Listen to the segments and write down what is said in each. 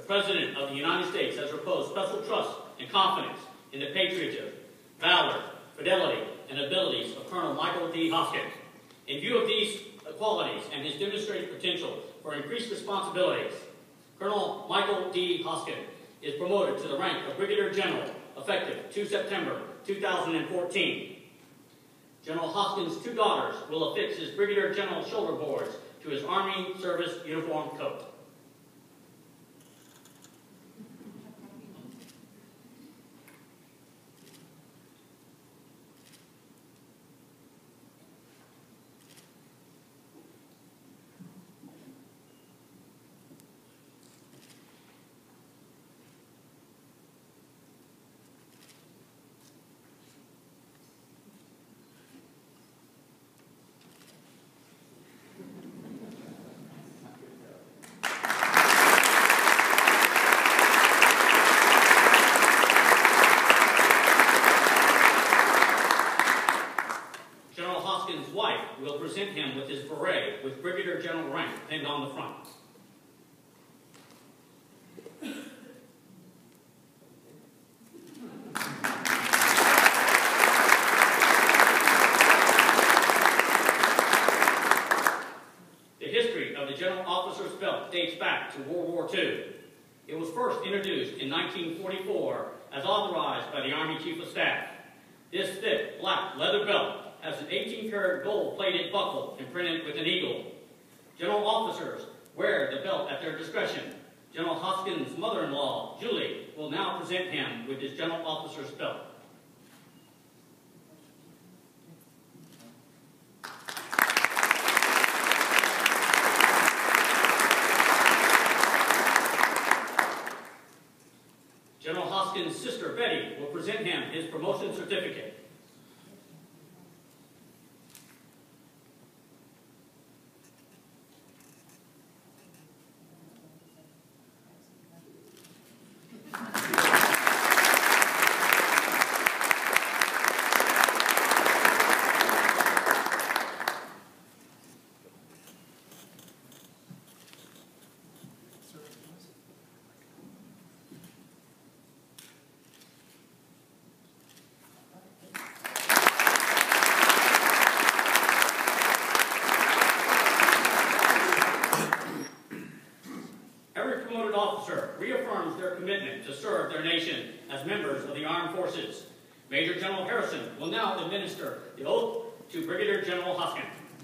President of the United States has reposed special trust and confidence in the patriotism, valor, fidelity, and abilities of Colonel Michael D. Hoskin. In view of these qualities and his demonstrated potential for increased responsibilities, Colonel Michael D. Hoskin is promoted to the rank of Brigadier General effective 2 September 2014. General Hoskin's two daughters will affix his Brigadier General shoulder boards to his Army service uniform coat. Hoskin's wife will present him with his beret with Brigadier General rank pinned on the front. The history of the General Officer's Belt dates back to World War II. It was first introduced in 1944 as authorized by the Army Chief of Staff. This thick black leather belt has an 18-karat gold-plated buckle imprinted with an eagle. General officers wear the belt at their discretion. General Hoskin's mother-in-law, Julie, will now present him with his General Officer's belt. General Hoskin's sister, Betty, will present him his promotion certificate. Officer reaffirms their commitment to serve their nation as members of the armed forces. Major General Harrison will now administer the oath to Brigadier General Hoskin.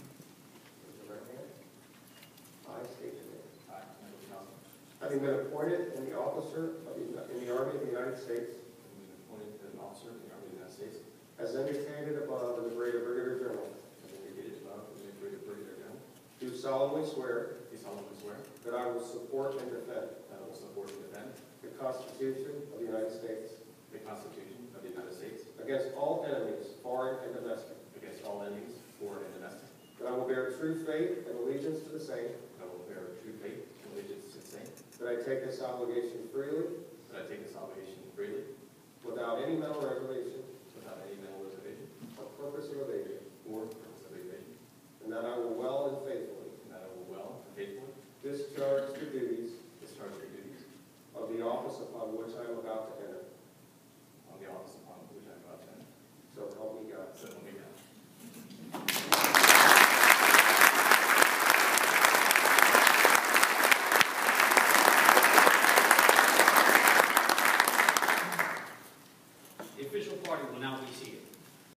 I state your name. Having been appointed in the officer in the Army of the United States, as indicated above in the grade of Brigadier General, do solemnly swear that I will support and defend the Constitution of the United States against all enemies, foreign and domestic, that I will bear true faith and allegiance to the same, that I take this obligation freely without any mental reservation or purpose of evasion, and that I will well and faithfully discharge the duties of the office upon which I am about to enter. So help me God. The official party will now be seated.